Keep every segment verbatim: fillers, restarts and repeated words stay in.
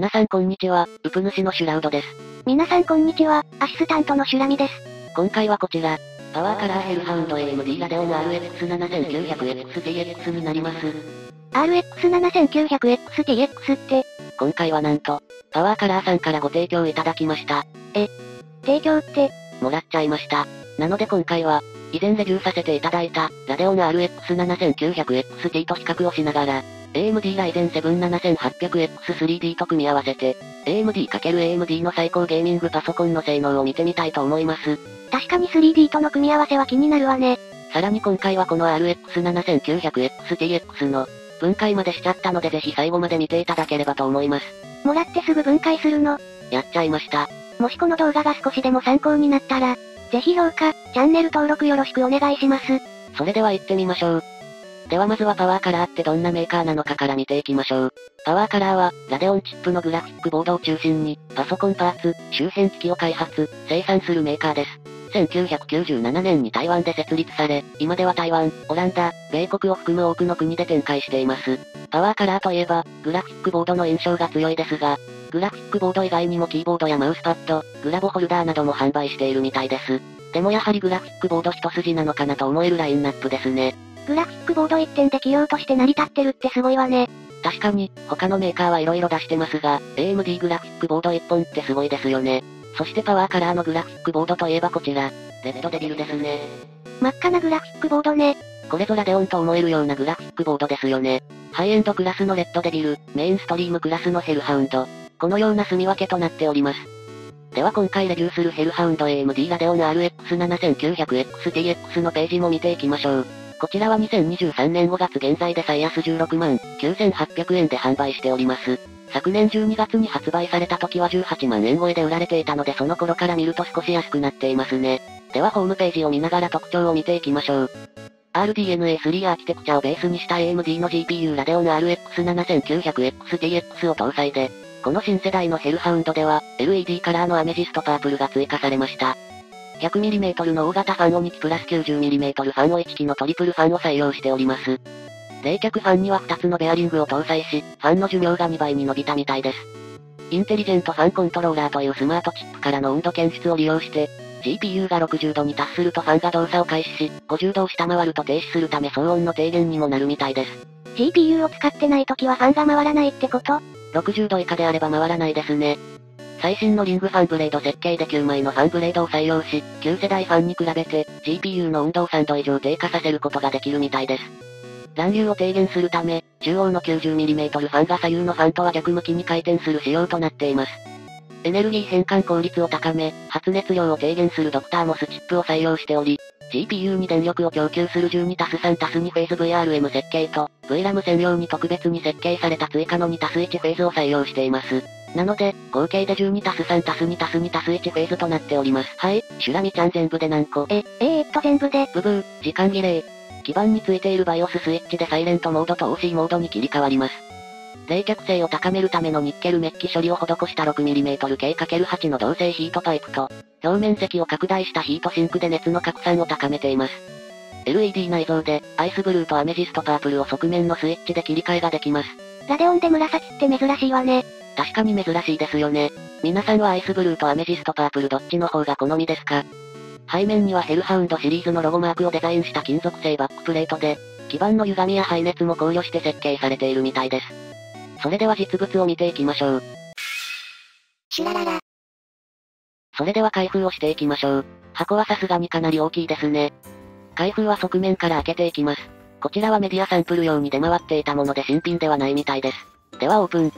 皆さんこんにちは、ウプ主のシュラウドです。 皆さんこんにちは、アシスタントのシュラミです。 今回はこちら、パワーカラーヘルハウンド エーエムディー ラデオン アールエックスななきゅうぜろゼロエックスティーエックス になります。 アールエックスななきゅうぜろゼロエックスティーエックス って、 今回はなんと、パワーカラーさんからご提供いただきました。 え、提供って、 もらっちゃいました。なので今回は、以前レビューさせていただいた、ラデオン アールエックスななきゅうぜろゼロエックスティー と比較をしながら、エーエムディー ライゼンセブンななはち はち ゼロ エックススリーディー と組み合わせて、エーエムディー×エーエムディー の最高ゲーミングパソコンの性能を見てみたいと思います。 確かに スリーディー との組み合わせは気になるわね。 さらに今回はこの アールエックスななきゅうぜろゼロエックスティーエックス の分解までしちゃったのでぜひ最後まで見ていただければと思います。 もらってすぐ分解するの？ やっちゃいました。 もしこの動画が少しでも参考になったら、ぜひ評価、チャンネル登録よろしくお願いします。 それでは行ってみましょう。ではまずはパワーカラーってどんなメーカーなのかから見ていきましょう。パワーカラーは、ラデオンチップのグラフィックボードを中心に、パソコンパーツ、周辺機器を開発、生産するメーカーです。せんきゅうひゃくきゅうじゅうななねんに台湾で設立され、今では台湾、オランダ、米国を含む多くの国で展開しています。パワーカラーといえば、グラフィックボードの印象が強いですが、グラフィックボード以外にもキーボードやマウスパッド、グラボホルダーなども販売しているみたいです。でもやはりグラフィックボード一筋なのかなと思えるラインナップですね。 グラフィックボード一点で企業として成り立ってるってすごいわね。 確かに、他のメーカーはいろいろ出してますが、エーエムディー グラフィックボード一本ってすごいですよね。そしてパワーカラーのグラフィックボードといえばこちら、レッドデビルですね。 真っ赤なグラフィックボードね。 これぞラデオンと思えるようなグラフィックボードですよね。ハイエンドクラスのレッドデビル、メインストリームクラスのヘルハウンド。このような住み分けとなっております。では今回レビューするヘルハウンド エーエムディー ラデオン アールエックスななきゅうぜろゼロエックスティーエックス のページも見ていきましょう。こちらはにせんにじゅうさんねんごがつ現在で最安じゅうろくまんきゅうせんはっぴゃくえんで販売しております。昨年じゅうにがつに発売された時はじゅうはちまんえん超えで売られていたのでその頃から見ると少し安くなっていますね。ではホームページを見ながら特徴を見ていきましょう。アールディーエヌエースリー アーキテクチャをベースにした エーエムディー の ジーピーユー ラデオン アールエックスななきゅうぜろゼロエックスティーエックス を搭載で、この新世代のヘルハウンドでは、エルイーディー カラーのアメジストパープルが追加されました。ひゃくミリメートル の大型ファンをにきプラス きゅうじゅうミリメートル ファンをいちきのトリプルファンを採用しております。冷却ファンにはふたつのベアリングを搭載し、ファンの寿命がにばいに伸びたみたいです。インテリジェントファンコントローラーというスマートチップからの温度検出を利用して、ジーピーユー がろくじゅうどに達するとファンが動作を開始し、ごじゅうどを下回ると停止するため騒音の低減にもなるみたいです。 ジーピーユー を使ってない時はファンが回らないってこと？ ろくじゅうど以下であれば回らないですね。最新のリングファンブレード設計できゅうまいのファンブレードを採用し、旧世代ファンに比べて、ジーピーユー の温度をさんど以上低下させることができるみたいです。乱流を低減するため、中央の きゅうじゅうミリメートル ファンが左右のファンとは逆向きに回転する仕様となっています。エネルギー変換効率を高め、発熱量を低減するドクターモスチップを採用しており、ジーピーユー に電力を供給する じゅうにたすさんたすに フェーズ ブイアールエム 設計と、ブイラム 専用に特別に設計された追加のにたすいちフェーズを採用しています。なので、合計で じゅうにたすさんたすにたすにたすいちフェーズとなっております。はい、シュラミちゃん全部で何個？ え、えー、っと全部で。 ブブー、時間切れ。基板についている バイオス スイッチでサイレントモードと オーシー モードに切り替わります。冷却性を高めるためのニッケルメッキ処理を施した ろくミリメートル ケーかけるはち の銅製ヒートパイプと、表面積を拡大したヒートシンクで熱の拡散を高めています。エルイーディー 内蔵で、アイスブルーとアメジストパープルを側面のスイッチで切り替えができます。 ラデオンで紫って珍しいわね。 確かに珍しいですよね。皆さんはアイスブルーとアメジストパープルどっちの方が好みですか？背面にはヘルハウンドシリーズのロゴマークをデザインした金属製バックプレートで、基板の歪みや排熱も考慮して設計されているみたいです。それでは実物を見ていきましょう。 シュラララ。 それでは開封をしていきましょう。箱はさすがにかなり大きいですね。開封は側面から開けていきます。こちらはメディアサンプル用に出回っていたもので新品ではないみたいです。ではオープン。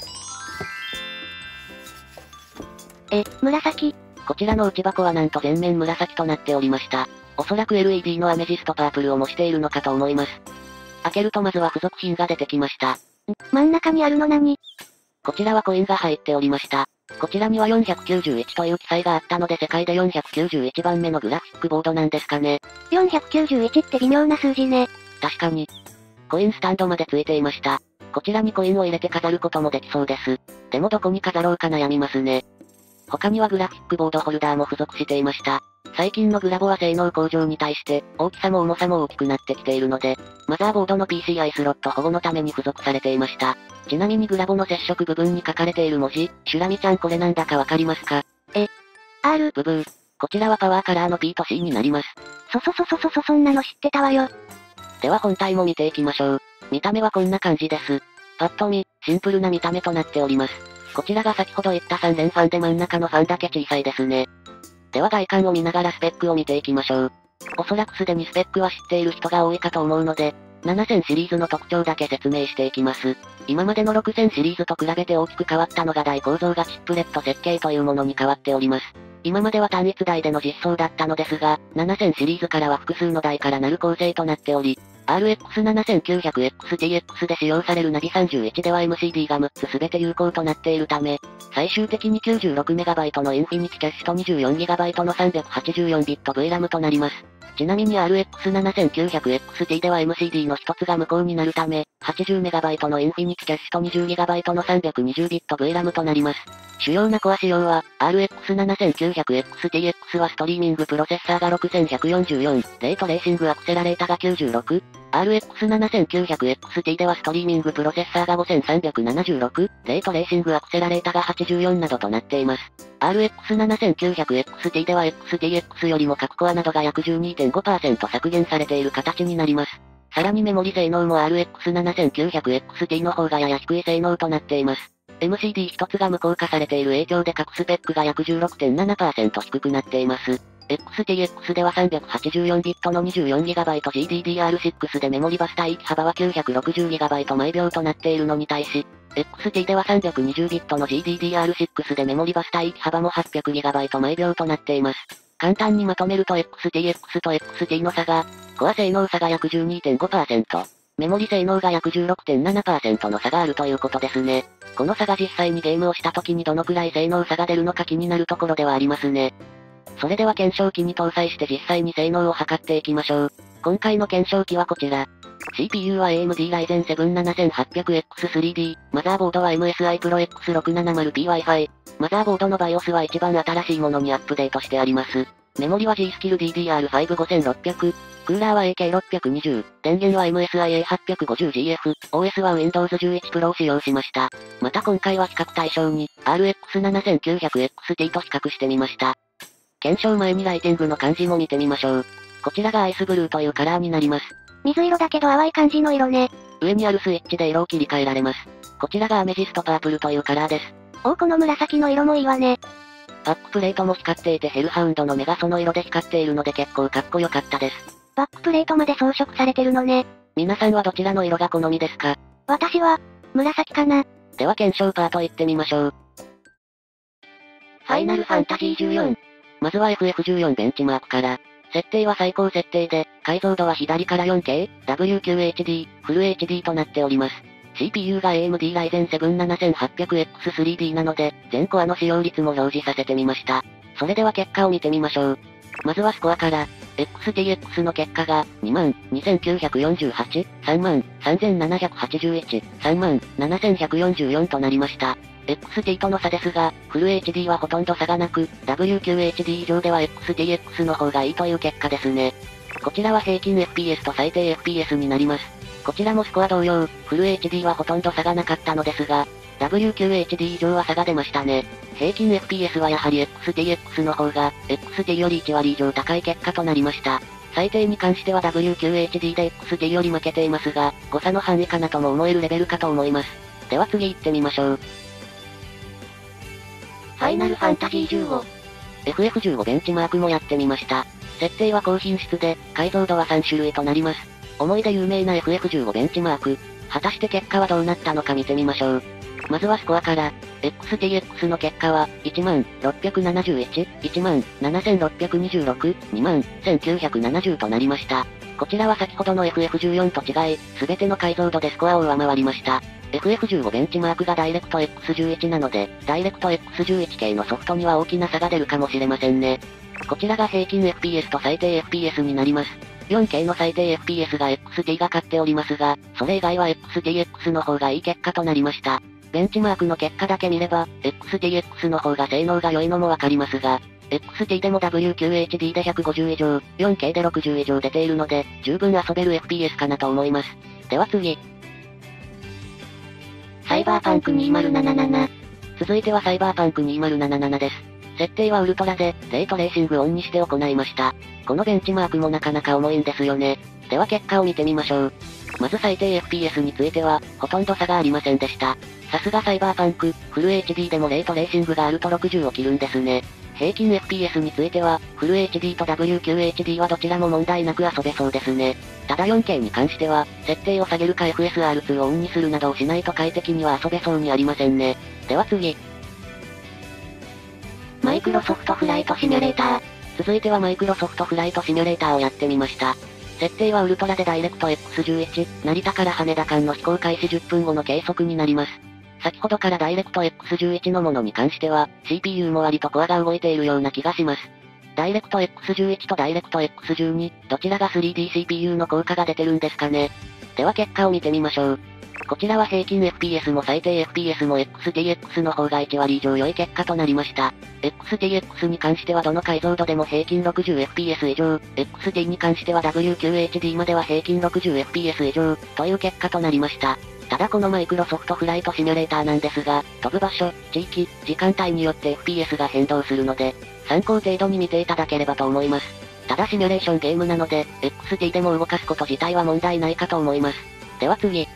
え、紫。 こちらの内箱はなんと全面紫となっておりました。おそらく エルイーディー のアメジストパープルを模しているのかと思います。開けるとまずは付属品が出てきました。 真ん中にあるの何？ こちらはコインが入っておりました。こちらにはよんひゃくきゅうじゅういちという記載があったので世界でよんひゃくきゅうじゅういちばんめのグラフィックボードなんですかね。 よんひゃくきゅうじゅういちって微妙な数字ね。 確かに。コインスタンドまで付いていました。こちらにコインを入れて飾ることもできそうです。でもどこに飾ろうか悩みますね。 他にはグラフィックボードホルダーも付属していました。最近のグラボは性能向上に対して、大きさも重さも大きくなってきているので、マザーボードの ピーシーアイ スロット保護のために付属されていました。ちなみにグラボの接触部分に書かれている文字、シュラミちゃんこれなんだかわかりますか？ え、R。 ブブー。こちらはパワーカラーの P と C になります。 そそそそそそそんなの知ってたわよ。 では本体も見ていきましょう。見た目はこんな感じです。パッと見、シンプルな見た目となっております。こちらが先ほど言ったさん連ファンで真ん中のファンだけ小さいですね。では外観を見ながらスペックを見ていきましょう。おそらくすでにスペックは知っている人が多いかと思うので、ななせんシリーズの特徴だけ説明していきます。今までのろくせんシリーズと比べて大きく変わったのが台構造がチップレット設計というものに変わっております。今までは単一台での実装だったのですが、ななせんシリーズからは複数の台からなる構成となっており、アールエックスななせんきゅうひゃくエックスティーエックス で使用されるナビさんじゅういちでは エムシーディー がむっつすべて有効となっているため、最終的に きゅうじゅうろくメガバイト のインフィニティキャッシュと にじゅうよんギガバイト の さんびゃくはちじゅうよんビット ブイラム となります。ちなみに アールエックスななせんきゅうひゃくエックスティー では エムシーディー の一つが無効になるため、はちじゅうメガバイト のインフィニティキャッシュと にじゅうギガバイト の さんびゃくにじゅうビット ブイラム となります。主要なコア仕様は、アールエックスななせんきゅうひゃくエックスティーエックス はストリーミングプロセッサーがろくせんひゃくよんじゅうよん、レートレーシングアクセラレータがきゅうじゅうろく、アールエックスななせんきゅうひゃくエックスティー ではストリーミングプロセッサーがごせんさんびゃくななじゅうろく、レートレーシングアクセラレータがはちじゅうよんなどとなっています。アールエックスななせんきゅうひゃくエックスティー では エックスティーエックス よりも各コアなどが約 じゅうにてんごパーセント 削減されている形になります。さらにメモリ性能も アールエックスななせんきゅうひゃくエックスティー の方がやや低い性能となっています。エムシーディー 一つが無効化されている影響で各スペックが約 じゅうろくてんななパーセント 低くなっています。エックスティーエックス では さんびゃくはちじゅうよんビット の にじゅうよんギガバイトジーディーディーアールシックス でメモリバス帯域幅は きゅうひゃくろくじゅうギガバイト 毎秒となっているのに対し、エックスティー では さんびゃくにじゅうビット の ジーディーディーアールシックス でメモリバス帯域幅も はっぴゃくギガバイト 毎秒となっています。簡単にまとめると エックスティーエックス と エックスティー の差が、コア性能差が約 じゅうにてんごパーセント、メモリ性能が約 じゅうろくてんななパーセント の差があるということですね。この差が実際にゲームをした時にどのくらい性能差が出るのか気になるところではありますね。それでは検証機に搭載して実際に性能を測っていきましょう。今回の検証機はこちら。シーピーユー は エーエムディー Ryzen セブンななせんはっぴゃくエックススリーディー、マザーボードは エムエスアイ Pro エックスろくななまるピー Wi-Fi、マザーボードの バイオス は一番新しいものにアップデートしてあります。メモリは G スキル ディーディーアールファイブごせんろっぴゃく、クーラーは エーケーろっぴゃくにじゅう、電源は エムエスアイエーはっぴゃくごじゅうジーエフ、オーエス は ウィンドウズじゅういち Pro を使用しました。また今回は比較対象に、アールエックスななせんきゅうひゃくエックスティー と比較してみました。検証前にライティングの感じも見てみましょう。こちらがアイスブルーというカラーになります。 水色だけど淡い感じの色ね。 上にあるスイッチで色を切り替えられます。こちらがアメジストパープルというカラーです。 おお、この紫の色もいいわね。 バックプレートも光っていてヘルハウンドの目がその色で光っているので結構かっこよかったです。 バックプレートまで装飾されてるのね。 皆さんはどちらの色が好みですか？ 私は、紫かな。 では検証パート行ってみましょう。ファイナルファンタジーじゅうよん。まずは エフエフじゅうよん ベンチマークから。設定は最高設定で、解像度は左から よんケー、ダブリューキューエイチディー、フル エイチディー となっております。シーピーユー が エーエムディー Ryzen セブンななせんはっぴゃくエックススリーディー なので、全コアの使用率も表示させてみました。それでは結果を見てみましょう。まずはスコアから、エックスティーエックス の結果が、にまんにせんきゅうひゃくよんじゅうはち、さんまんさんぜんななひゃくはちじゅういち、さんまんななせんひゃくよんじゅうよんとなりました。エックスティー との差ですが、フル エイチディー はほとんど差がなく、ダブリューキューエイチディー 以上では エックスティーエックス の方がいいという結果ですね。こちらは平均 エフピーエス と最低 エフピーエス になります。こちらもスコア同様、フル エイチディー はほとんど差がなかったのですが、ダブリューキューエイチディー 以上は差が出ましたね。平均 エフピーエス はやはり エックスティーエックス の方が、エックスティー よりいちわり以上高い結果となりました。最低に関しては ダブリューキューエイチディー で エックスティー より負けていますが、誤差の範囲かなとも思えるレベルかと思います。では次行ってみましょう。 ファイナルファンタジーじゅうご。 エフエフじゅうご ベンチマークもやってみました。設定は高品質で、解像度はさん種類となります。思い出有名な エフエフじゅうご ベンチマーク。果たして結果はどうなったのか見てみましょう。まずはスコアから、エックスティーエックス の結果は、いちまんろっぴゃくななじゅういち、いちまんななせんろっぴゃくにじゅうろく、にまんせんきゅうひゃくななじゅうとなりました。こちらは先ほどの エフエフじゅうよん と違い、すべての解像度でスコアを上回りました。エフエフじゅうご ベンチマークがダイレクト エックスじゅういち なので、ダイレクト エックスじゅういち 系のソフトには大きな差が出るかもしれませんね。こちらが平均 エフピーエス と最低 エフピーエス になります。よんケー の最低 エフピーエス が エックスティー が勝っておりますが、それ以外は エックスティーエックス の方がいい結果となりました。 ベンチマークの結果だけ見れば、エックスティーエックス の方が性能が良いのもわかりますが、エックスティー でも ダブリューキューエイチディー でひゃくごじゅう以上、よんケー でろくじゅう以上出ているので、十分遊べる エフピーエス かなと思います。では次。 サイバーパンクにせんななじゅうなな。 続いてはサイバーパンクにせんななじゅうななです。設定はウルトラで、レイトレーシングオンにして行いました。このベンチマークもなかなか重いんですよね。では結果を見てみましょう。まず最低 エフピーエス については、ほとんど差がありませんでした。さすがサイバーパンク、フル エイチディー でもレイトレーシングがあるとろくじゅうを切るんですね。平均 エフピーエス については、フル エイチディー と ダブリューキューエイチディー はどちらも問題なく遊べそうですね。ただ よんケー に関しては、設定を下げるか エフエスアールツー をオンにするなどをしないと快適には遊べそうにありませんね。では次。 マイクロソフトフライトシミュレーター。 続いてはマイクロソフトフライトシミュレーターをやってみました。設定はウルトラでダイレクト エックスじゅういち、成田から羽田間の飛行開始じゅっぷんごの計測になります。先ほどからダイレクト エックスじゅういち のものに関しては、シーピーユー も割とコアが動いているような気がします。ダイレクト エックスじゅういち とダイレクト エックスじゅうに、どちらが スリーディーシーピーユー の効果が出てるんですかね。では結果を見てみましょう。こちらは平均 エフピーエス も最低 エフピーエス も エックスティーエックス の方がいち割以上良い結果となりました。エックスティーエックス に関してはどの解像度でも平均 ろくじゅうエフピーエス 以上、エックスティー に関しては ダブリューキューエイチディー までは平均 ろくじゅうエフピーエス 以上、という結果となりました。ただこのマイクロソフトフライトシミュレーターなんですが、飛ぶ場所、地域、時間帯によって エフピーエス が変動するので、参考程度に見ていただければと思います。ただシミュレーションゲームなので、エックスティー でも動かすこと自体は問題ないかと思います。では次。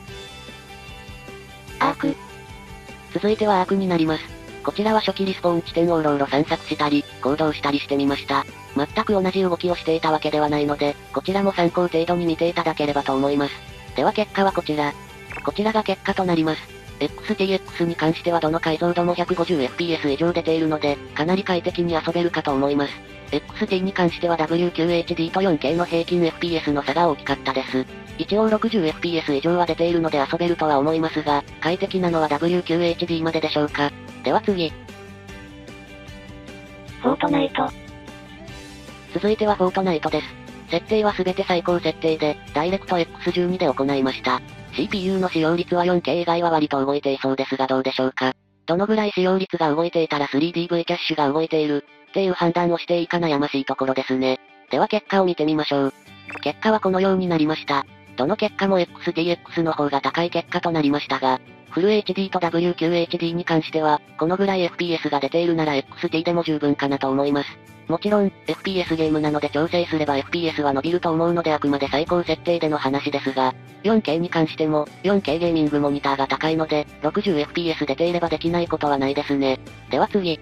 アーク。 続いてはアークになります。こちらは初期リスポーン地点をうろうろ散策したり、行動したりしてみました。全く同じ動きをしていたわけではないので、こちらも参考程度に見ていただければと思います。では結果はこちら。こちらが結果となります。エックスティーエックス に関してはどの解像度も ひゃくごじゅうエフピーエス 以上出ているので、かなり快適に遊べるかと思います。エックスティー に関しては ダブリューキューエイチディー と よんケー の平均 エフピーエス の差が大きかったです。一応 ろくじゅうエフピーエス 以上は出ているので遊べるとは思いますが、快適なのは ダブリューキューエイチディー まででしょうか。では次。 フォートナイト。 続いてはフォートナイトです。設定は全て最高設定で、ダイレクト エックスじゅうに で行いました。シーピーユー の使用率は よんケー 以外は割と動いていそうですがどうでしょうか。どのぐらい使用率が動いていたら スリーディーブイ キャッシュが動いている、っていう判断をしていいか悩ましいところですね。では結果を見てみましょう。結果はこのようになりました。どの結果も エックスティーエックス の方が高い結果となりましたが、フル エイチディー と ダブリューキューエイチディー に関しては、このぐらい エフピーエス が出ているなら エックスティー でも十分かなと思います。もちろん、エフピーエス ゲームなので調整すれば エフピーエス は伸びると思うのであくまで最高設定での話ですが、よんケー に関しても、よんケー ゲーミングモニターが高いので、ろくじゅうエフピーエス 出ていればできないことはないですね。では次。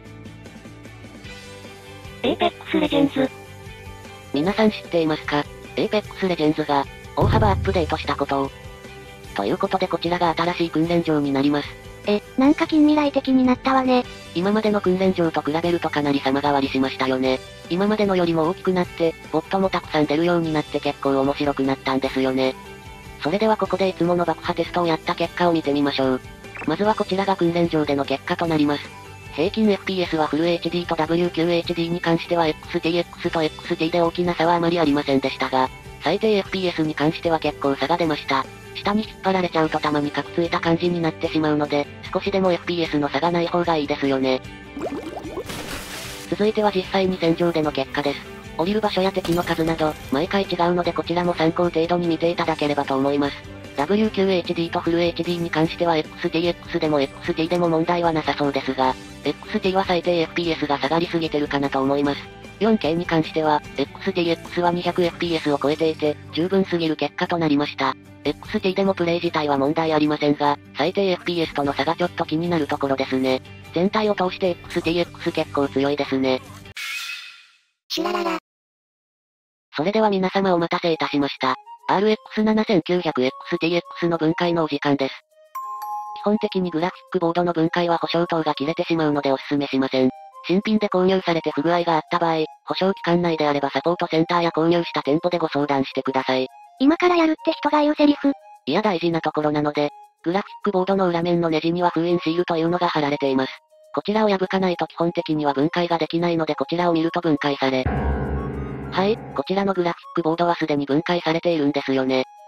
エイペックスレジェンズ。 皆さん知っていますか？ エイペックスレジェンズが、大幅アップデートしたことを。ということでこちらが新しい訓練場になります。 え、なんか近未来的になったわね。 今までの訓練場と比べるとかなり様変わりしましたよね。今までのよりも大きくなって、ボットもたくさん出るようになって結構面白くなったんですよね。それではここでいつもの爆破テストをやった結果を見てみましょう。まずはこちらが訓練場での結果となります。平均 エフピーエス はフル エイチディー と ダブリューキューエイチディー に関しては エックスティーエックス と エックスティー で大きな差はあまりありませんでしたが、最低 エフピーエス に関しては結構差が出ました。下に引っ張られちゃうとたまにカクついた感じになってしまうので、少しでも エフピーエス の差がない方がいいですよね。続いては実際に戦場での結果です。降りる場所や敵の数など、毎回違うのでこちらも参考程度に見ていただければと思います。ダブリューキューエイチディー とフル エイチディー に関しては エックスティーエックス でも エックスティー でも問題はなさそうですが、エックスティー は最低 エフピーエス が下がりすぎてるかなと思います。よんケー に関しては、エックスティーエックス は にひゃくエフピーエス を超えていて、十分すぎる結果となりました。エックスティー でもプレイ自体は問題ありませんが、最低 エフピーエス との差がちょっと気になるところですね。全体を通して エックスティーエックス 結構強いですね。 シュラララ。 それでは皆様お待たせいたしました。アールエックスななきゅうぜろゼロエックスティーエックス の分解のお時間です。基本的にグラフィックボードの分解は保証等が切れてしまうのでお勧めしません。新品で購入されて不具合があった場合、保証期間内であればサポートセンターや購入した店舗でご相談してください。 今からやるって人が言うセリフ。 いや大事なところなので、グラフィックボードの裏面のネジには封印シールというのが貼られています。こちらを破かないと基本的には分解ができないのでこちらを見ると分解され。はい、こちらのグラフィックボードはすでに分解されているんですよね。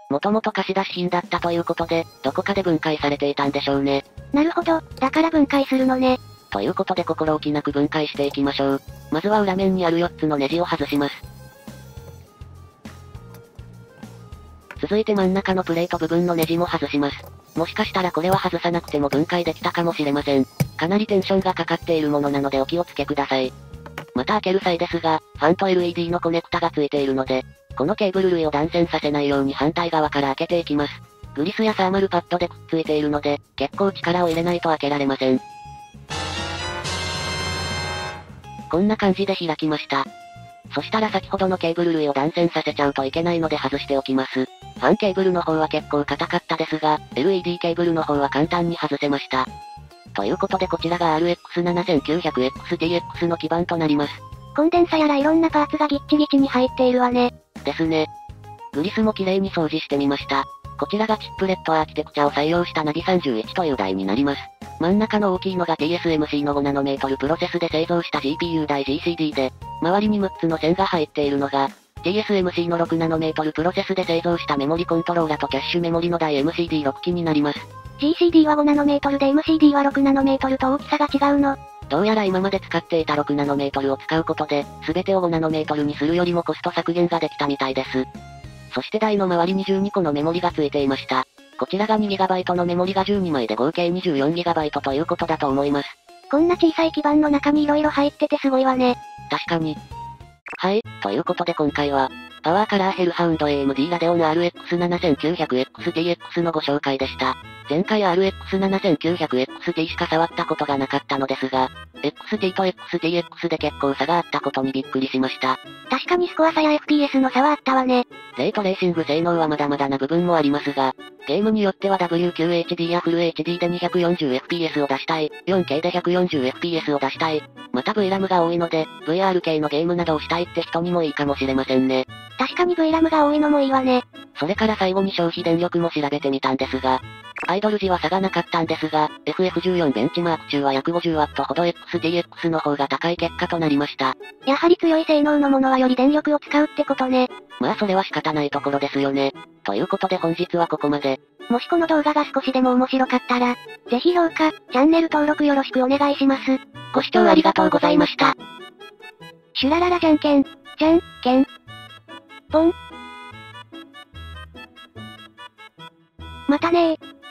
もともと貸し出し品だったということで、どこかで分解されていたんでしょうね。 なるほど、だから分解するのね。 ということで心置きなく分解していきましょう。まずは裏面にあるよっつのネジを外します。続いて真ん中のプレート部分のネジも外します。もしかしたらこれは外さなくても分解できたかもしれません。かなりテンションがかかっているものなのでお気をつけください。また開ける際ですが、ファンと エルイーディー のコネクタがついているので、このケーブル類を断線させないように反対側から開けていきます。グリスやサーマルパッドでくっついているので、結構力を入れないと開けられません。こんな感じで開きました。そしたら先ほどのケーブル類を断線させちゃうといけないので外しておきます。ファンケーブルの方は結構硬かったですが、エルイーディー ケーブルの方は簡単に外せました。ということでこちらが アールエックスななせんきゅうひゃくエックスティーエックス の基板となります。 コンデンサやらいろんなパーツがギッチギチに入っているわね。 ですね。グリスも綺麗に掃除してみました。こちらがチップレットアーキテクチャを採用したナディさんじゅういちという台になります。真ん中の大きいのが ティーエスエムシー のごナノメートルプロセスで製造した ジーピーユー 台 ジーシーディー で、周りにむっつの線が入っているのが、ティーエスエムシー のろくナノメートルプロセスで製造したメモリコントローラとキャッシュメモリの台 エムシーディーろく 機になります。 ジーシーディー はごナノメートルで エムシーディー はろくナノメートルと大きさが違うの。 どうやら今まで使っていたろくナノメートルを使うことで、すべてをごナノメートルにするよりもコスト削減ができたみたいです。そして台の周りにじゅうにこのメモリが付いていました。こちらが にギガバイト のメモリがじゅうにまいで合計 にじゅうよんギガバイト ということだと思います。 こんな小さい基板の中に色々入っててすごいわね。 確かに。はい、ということで今回は、パワーカラーヘルハウンド エーエムディー ラデオン アールエックスななせんきゅうひゃくエックスティーエックス のご紹介でした。前回 アールエックスななせんきゅうひゃくエックスティー しか触ったことがなかったのですが、エックスティー と エックスティーエックス で結構差があったことにびっくりしました。 確かにスコア差や エフピーエス の差はあったわね。 レートレーシング性能はまだまだな部分もありますが、ゲームによっては ダブリューキューエイチディー やフル エイチディー で にひゃくよんじゅうエフピーエス を出したい、よんケー で ひゃくよんじゅうエフピーエス を出したい、また ブイラム が多いので、ブイアール 系のゲームなどをしたいって人にもいいかもしれませんね。 確かに ブイラム が多いのもいいわね。 それから最後に消費電力も調べてみたんですが、アイドル時は差がなかったんですが、エフエフじゅうよん ベンチマーク中は約 ごじゅうワット ほど エックスティーエックス の方が高い結果となりました。 やはり強い性能のものはより電力を使うってことね。 まあそれは仕方ないところですよね。ということで本日はここまで。 もしこの動画が少しでも面白かったら、ぜひ評価、チャンネル登録よろしくお願いします。 ご視聴ありがとうございました。 シュラララじゃんけん、じゃんけん、ぽん。またねー。